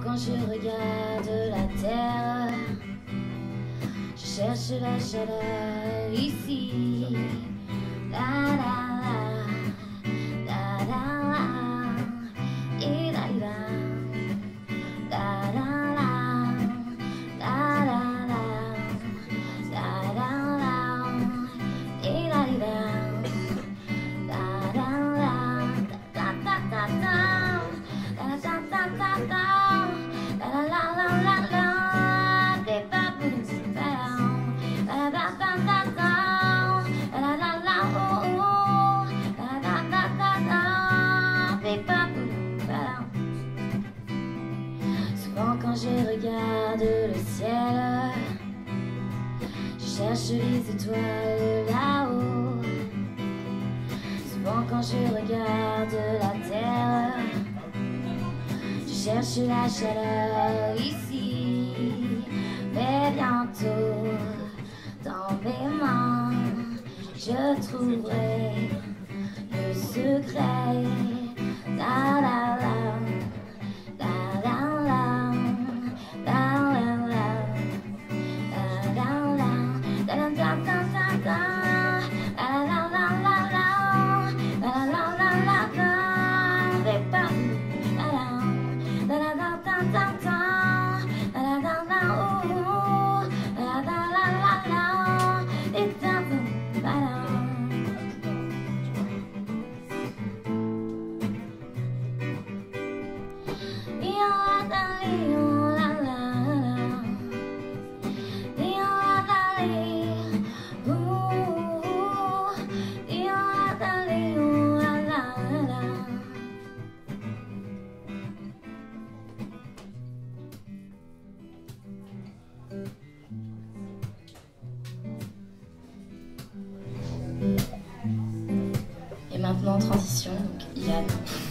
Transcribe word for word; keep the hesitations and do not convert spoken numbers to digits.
quand je regarde la terre, je cherche la chaleur ici. La la la, la la la, et la la, la la la, la la la, la la la, et la la, la la la, ta ta ta ta. Souvent quand je regarde le ciel, je cherche les étoiles là-haut. Souvent quand je regarde la terre, je cherche la chaleur ici. Mais bientôt, dans mes mains, je trouverai le secret. La la la, la la la, la la la, la la la, la la la la la, la la la la la, la la la la la, des pas, la la, la la la la la, la la la oh, la la la la la, it's nothing but a Et maintenant, transition, donc Yann.